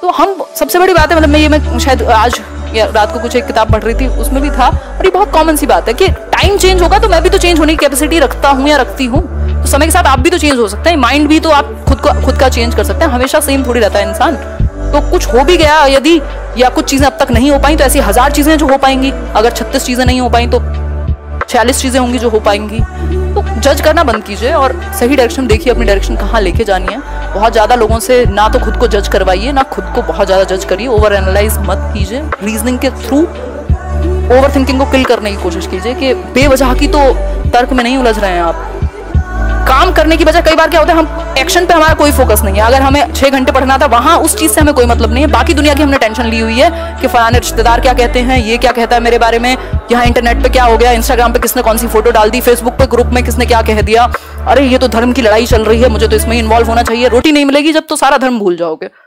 तो हम सबसे बड़ी बात है, मतलब मैं शायद आज या रात को कुछ एक किताब पढ़ रही थी, उसमें भी था, और ये बहुत कॉमन सी बात है कि टाइम चेंज होगा तो मैं भी तो चेंज होने की कैपेसिटी रखता हूँ या रखती हूँ, तो समय के साथ आप भी तो चेंज हो सकते हैं, माइंड भी तो आप खुद का चेंज कर सकते हैं, हमेशा सेम थोड़ी रहता है इंसान। तो कुछ हो भी गया यदि, या कुछ चीजें अब तक नहीं हो पाई, तो ऐसी 1000 चीजें जो हो पाएंगी, अगर 36 चीजें नहीं हो पाई तो 46 चीजें होंगी जो हो पाएंगी। तो जज करना बंद कीजिए और सही डायरेक्शन देखिए, अपनी डायरेक्शन कहाँ लेके जानी है। बहुत ज्यादा लोगों से ना तो खुद को जज करवाइए, ना खुद को बहुत ज्यादा जज करिए, ओवर एनालाइज मत कीजिए, रीजनिंग के थ्रू ओवर थिंकिंग को किल करने की कोशिश कीजिए कि बेवजह की तो तर्क में नहीं उलझ रहे हैं आप। काम करने की बजाय कई बार क्या होता है, हम एक्शन पे हमारा कोई फोकस नहीं है। अगर हमें 6 घंटे पढ़ना था, वहां उस चीज से हमें कोई मतलब नहीं है, बाकी दुनिया की हमने टेंशन ली हुई है कि फलाने रिश्तेदार क्या कहते हैं, ये क्या कहता है मेरे बारे में, यहाँ इंटरनेट पे क्या हो गया, इंस्टाग्राम पे किसने कौन सी फोटो डाल दी, फेसबुक पे ग्रुप में किसने क्या कह दिया, अरे ये तो धर्म की लड़ाई चल रही है, मुझे तो इसमें इन्वॉल्व होना चाहिए। रोटी नहीं मिलेगी जब तो सारा धर्म भूल जाओगे।